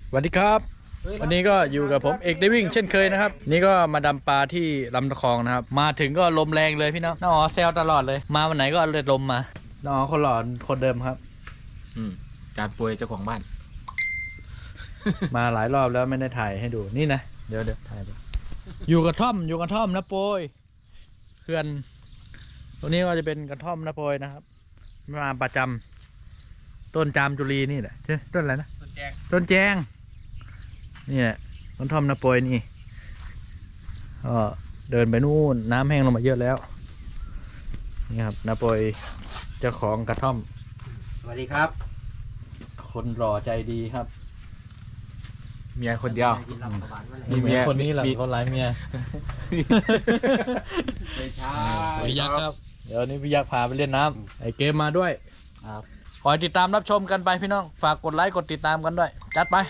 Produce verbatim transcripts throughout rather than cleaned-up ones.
สวัสดีครับวันนี้ก็อยู่กับผมเอกได้วิ่งเช่นเคยนะครับนี่ก็มาดำปลาที่ลำตะคองนะครับมาถึงก็ลมแรงเลยพี่น้องน้าอ๋อแซวตลอดเลยมาวันไหนก็เลยลมมาน้าอ๋อคนหล่อคนเดิมครับอืมจานป่วยเจ้าของบ้านมาหลายรอบแล้วไม่ได้ถ่ายให้ดูนี่นะเดี๋ยวเดี๋ยวถ่ายดูอยู่กระท่อมอยู่กระท่อมนะโปยเขื่อนตรงนี้ก็จะเป็นกระท่อมนะโปยนะครับมาประจำต้นจามจุลีนี่แหละใช่ต้นอะไรนะต้นแจงต้นแจงนี่แหละต้นท่อมนะโปยนี่ก็เดินไปนู่นน้ำแห้งลงมาเยอะแล้วนี่ครับนะโปยเจ้าของกระท่อมสวัสดีครับคนหล่อใจดีครับเมียคนเดียวมีเมียคนนี้แหละคนร้ายเมียไม่ใช่พี่ยักษ์ครับเดี๋ยวนี้พี่ยักษ์พาไปเล่นน้ำไอเกมมาด้วยครับคอยติดตามรับชมกันไปพี่น้องฝากกดไลค์กดติดตามกันด้วยจัดไป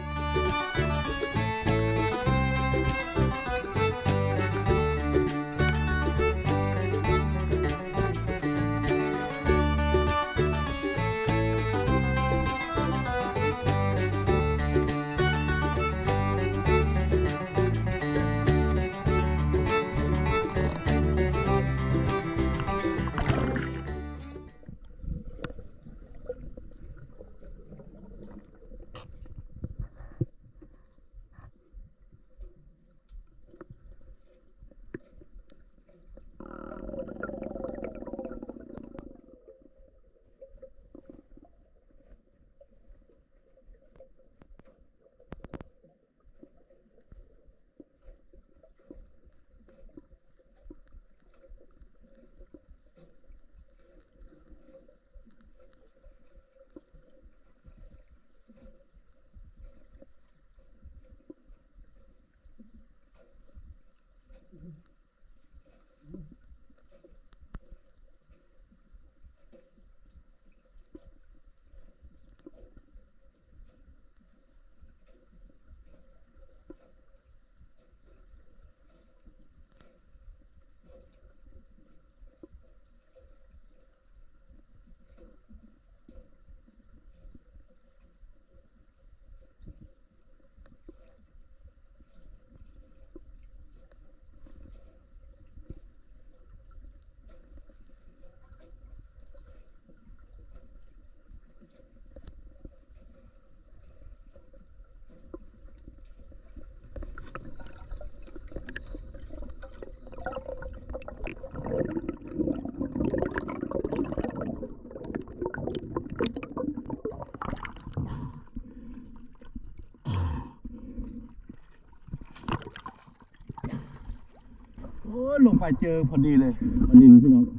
โอ้ลงไปเจอพอดีเลยปนินพี่น้อง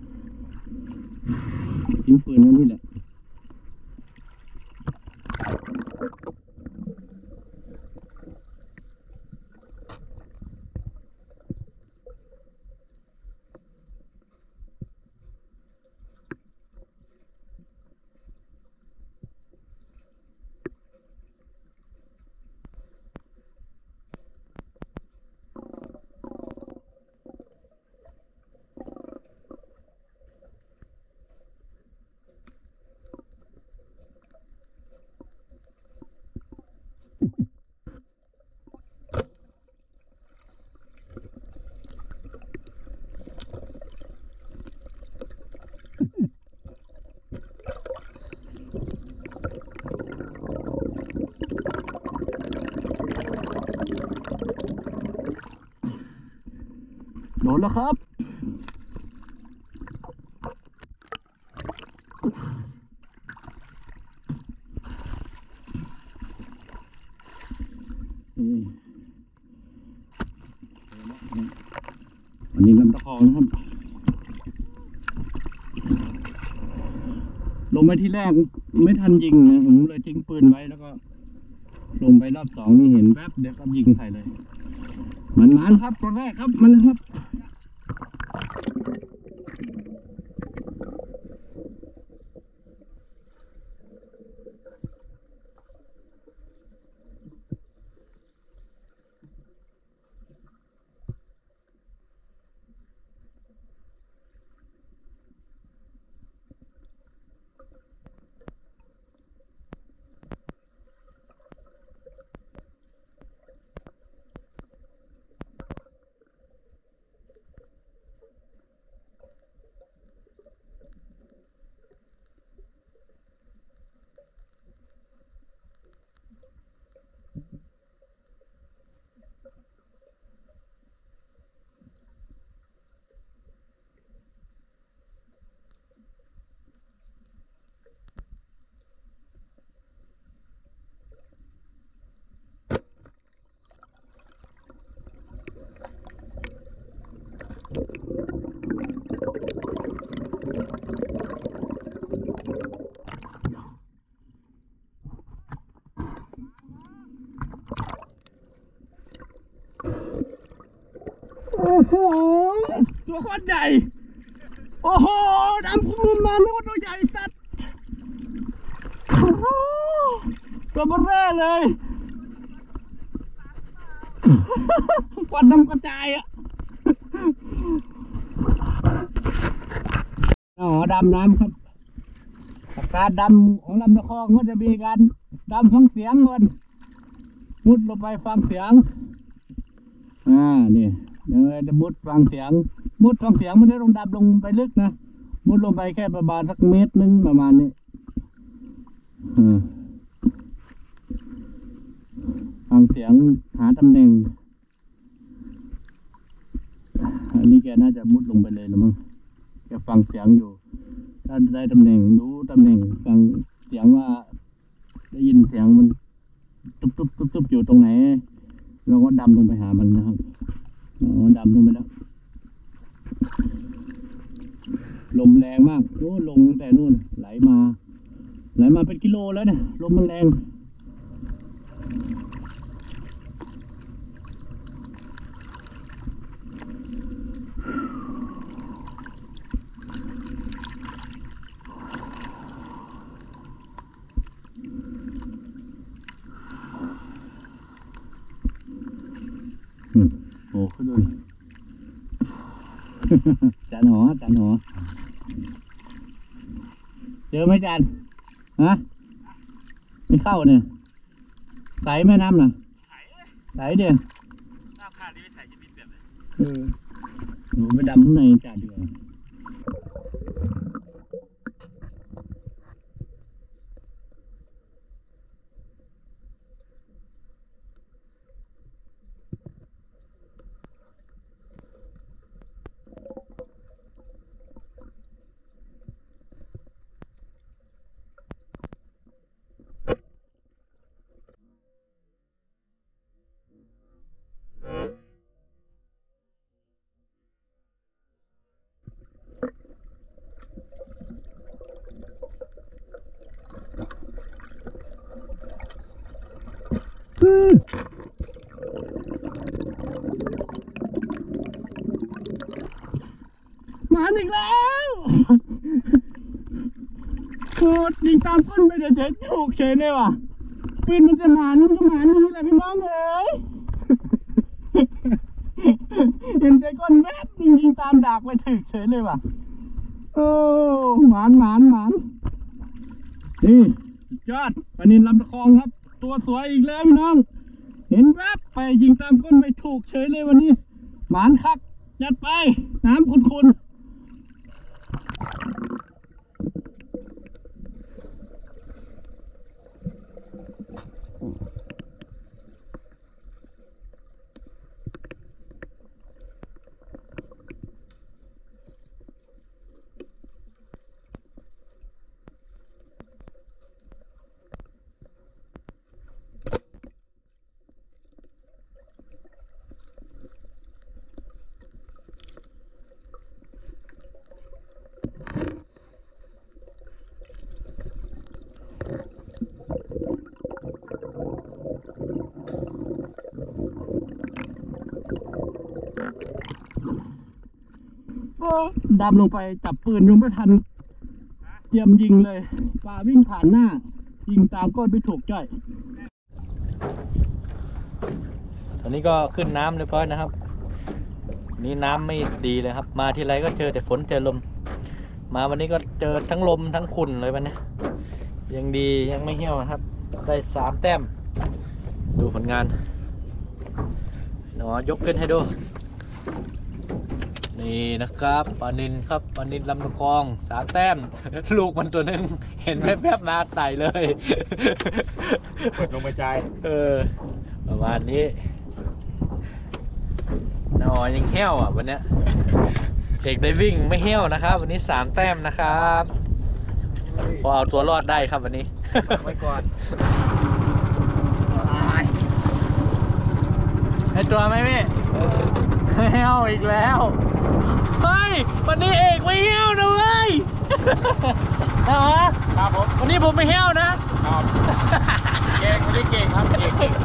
ทิ้งปืนไว้นี่แหละโดนแล้วครับอันนี้น้ำตะคองนะครับลงไปที่แรกไม่ทันยิงนะผมเลยทิ้งปืนไว้แล้วก็ลงไปรอบสองนี่เห็นแวบเดี๋ยวก็ยิงใส่เลยมันนานครับตัวแรกครับมันนะครับโอ้โหตัวโคตรใหญ่โอ้โหดำคุ้มมาไม่ว่าตัวใหญ่สัตว์โอ้โหตัวเบ้อเร่อเลยควันดำกระจายอ่ะอ๋อดำน้ำครับอาการดำของลำตะคองก็จะมีการดำฟังเสียงก่อนมุดลงไปฟังเสียงอ่านี่เดี๋ยวจะมุดฟังเสียงมุดฟังเสียงไม่ได้ลงดำลงไปลึกนะมุดลงไปแค่ประมาณสักเมตรนึงประมาณนี้อ่าฟังเสียงหาตำแหน่งอันนี้แกน่าจะมุดลงไปเลยหรือมั้งแกฟังเสียงอยู่ถ้าได้ตำแหน่งรู้ตำแหน่งฟังเสียงว่าได้ยินเสียงมันตุ๊บตุ๊บตุ๊บตุ๊บอยู่ตรงไหนเราก็ดำลงไปหามันนะครับอ๋อดำลงไปแล้วลมแรงมากโอ้ลงตั้งแต่นู่นไหลมาไหลมาเป็นกิโลแล้วเนี่ยลมมันแรงโอ้ขึ้นด้วยจานหอจานหอเจอไหมจานฮะไม่เข้าเนี่ยใสแม่น้ำน่ะใสเด่นน้ำขาดที่ไม่ใสจะมีเปลี่ยนเลยเออหนูไปดำข้างในจ่าเดือดมาอีกแล้วโคตรยิงตามก้นไปเดี๋ยวเฉยถูกเฉยเลยว่ะปืนมันจะหมานี่มันจะหมานี่แหละพี่น้องเอ๋ยเห็นใจก้นแวบยิงยิงตามดากไปถึกเฉยเลยว่ะโอ้หมานหมานหมานนี่ยอดปลานิลลำตะคองครับตัวสวยอีกแล้วพี่น้องเห็นแวบไปยิงตามก้นไปถูกเฉยเลยวันนี้หมานคักจัดไปน้ำขุ่นๆ ดำลงไปจับปืนยังไม่ทันเตรียมยิงเลยปลาวิ่งผ่านหน้ายิงตามก้นไปถูกจ้อยตอนนี้ก็ขึ้นน้ำเรียบร้อยนะครับนี่น้ำไม่ดีเลยครับมาทีไรก็เจอแต่ฝนเจอลมมาวันนี้ก็เจอทั้งลมทั้งขุ่นเลยวันนี้ยังดียังไม่เหี่ยวนะครับได้สามแต้มดูผลงานหนอยกขึ้นให้ดูนี่นี่นะครับปลานินครับปลานินลำตะคองสามแต้ม ลูกมันตัวหนึงเห็นแวบๆมาไต่เลยลงไปใจเออประมาณนี้น้าอ๋อยังเหี้ยวอ่ะวันเนี้ยเอกได้วิ่งไม่เหี้ยวนะครับ วันนี้สามแต้มนะครับพอเอาตัวรอดได้ครับวันนี้ไว้ก่อนให้ตัวไหมพี่ไม่เหี้ยวอีกแล้วเฮ้ยวันนี้เอกไม่เหี้ยวนะเว้ย นะฮะครับผมวันนี้ผมไม่เหี้ยวนะครับเก่งไม่ได้เก่งครับเก่งเก่ง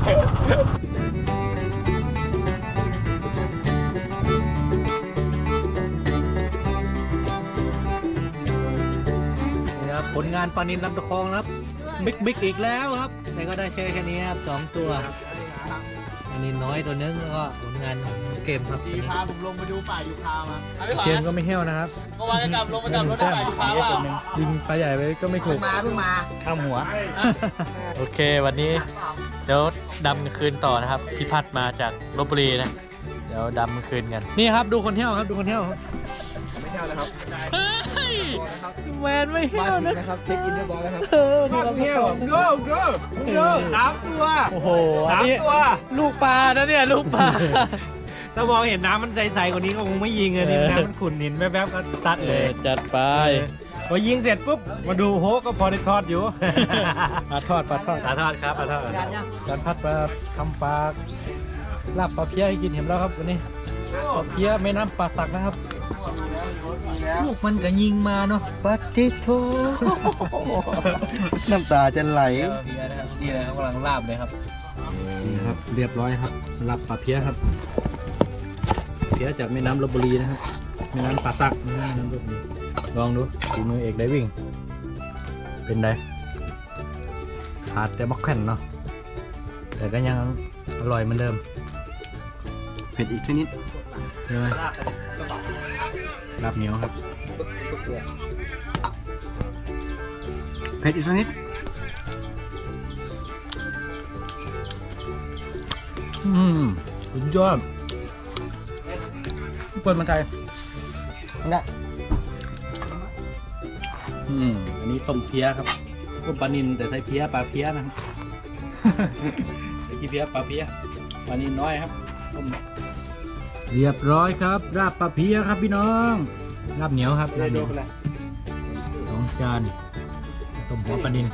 นี่ครับผลงานปลานินลำตะคองนะครับบิ๊กบิ๊กอีกแล้วครับแต่ก็ได้แค่แค่นี้ครับสองตัวปลานินน้อยตัวนึงแล้วก็ผลงานของเกมครับดีพาผมลงไปดูป่ายูคามาเอาไปก่อนเกมนะก็ไม่เหี้ยวนะครับเมื่อวานจะกลับลงมาจับรถได้ป่ายูคาเปล่ายิงปลาใหญ่ไปก็ไม่ถูกมาเพิ่งมาข้ามหัว โอเควันนี้เดี๋ยวดำคืนต่อนะครับพี่พัดมาจากลพบุรีนะเดี๋ยวดำคืนกันนี่ครับดูคนเที่ยวครับดูคนเที่ยวครับไม่เที่ยวแล้วครับเฮ้ยแมนไม่เที่ยวนะนะครับเช็คอินเรียบร้อยแล้วครับเออนี่เราเที่ยวโก้โก้โก้สามตัวโอ้โหอันสามนี้ตัวลูกปลานะเนี่ยลูกปลาถ้ามองเห็นน้ำมันใสๆกว่านี้ก็คงไม่ยิงเลยนี่น้ำมันขุ่นนินแวบๆก็ซัดเอเลอย จัดไปพอยิงเสร็จปุ๊บมาดูโฮก็พอได้ทอดอยู่ปลาทอดปลาทอดปลาทอดครับปลาทอดจันพัดปลาทำปลาลาบปลาเพี้ยให้กินเห็นแล้วครับวันนี้ปลาเพี้ยแม่น้ำปลาสักนะครับลูกมันก็ยิงมาเนาะปัจจิโท น้ำตาจะไหลเพี้ยนะครับนี่เลยครับกำลังลาบเลยครับนี่ครับเรียบร้อยครับลาบปลาเพี้ยครับเพี้ยจากแม่น้ำลพบุรีนะครับแม่น้ำปลาสักแม่น้ำลพบุรีลองดูฝีมือเอกได้วิ่ง เป็นไงขาดแต่มักแข่นเนาะแต่ก็ยังอร่อยเหมือนเดิมเผ็ดอีกชนิดใช่ไหมลาบเหนียวครับเผ็ดอีกชนิดอืมสุดยอดเปิดมาไทยนะอืมอันนี้ต้มเพี้ยครับต้มปลานินแต่ใช้เพี้ยปลาเพี้ยนะครับ ใช้เพี้ยปลาเพี้ยปลานินน้อยครับต้มเรียบร้อยครับลาบปลาเพี้ยครับพี่น้องลาบเหนียวครับลาบเหนียวสองจานต้มหัวปลานิน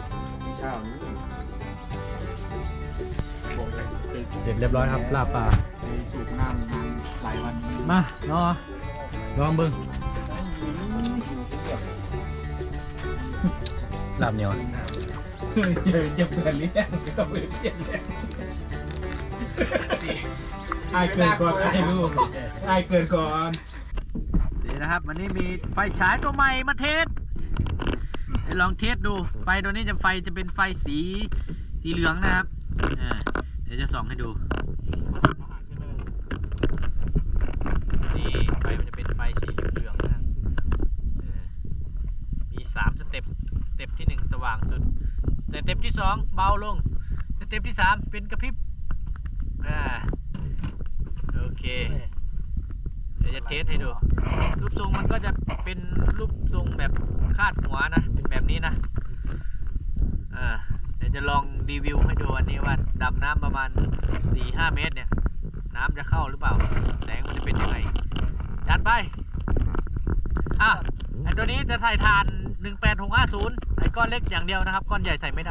เสร็จเรียบร้อยครับลาบปลาสูบน้ำนานหลายวันมาเนาะลองเบิ้งลาบเหนียวเจอจะเปลี่ยนเลี้ยงต้องเปลี่ยนเลี้ยงไอ้เกินก่อนไอ้ลูกไอ้เกินก่อนนี่นะครับวันนี้มีไฟฉายตัวใหม่มาเทสเดี๋ยวลองเทสดูไฟตัวนี้จะไฟจะเป็นไฟสีสีเหลืองนะครับอ่าเดี๋ยวจะส่องให้ดูนี่ไฟมันจะเป็นไฟสีเหลืองๆนะครับเออมีสามสเต็ปสเต็ปที่หนึ่งสว่างสุดสเต็ปที่สองเบาลงสเต็ปที่สามเป็นกระพริบอ่าโอเคเดี๋ยวจะเทสให้ดูรูปทรงมันก็จะเป็นรูปทรงแบบคาดหัวนะเป็นแบบนี้นะอ่าเดี๋ยวจะลองรีวิวให้ดูอันนี้ว่าดำน้ำประมาณ สี่ห้า เมตรเนี่ยน้ำจะเข้าหรือเปล่าแสงมันจะเป็นยังไงจัดไปอ่ะไอตัวนี้จะใส่ถ่านหนึ่งแปดหกห้าศูนย์ไอก้อนเล็กอย่างเดียวนะครับก้อนใหญ่ใส่ไม่ได้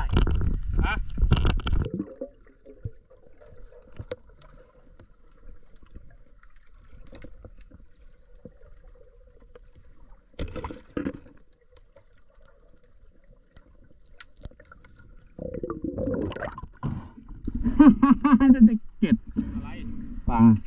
ได้เก็บปลา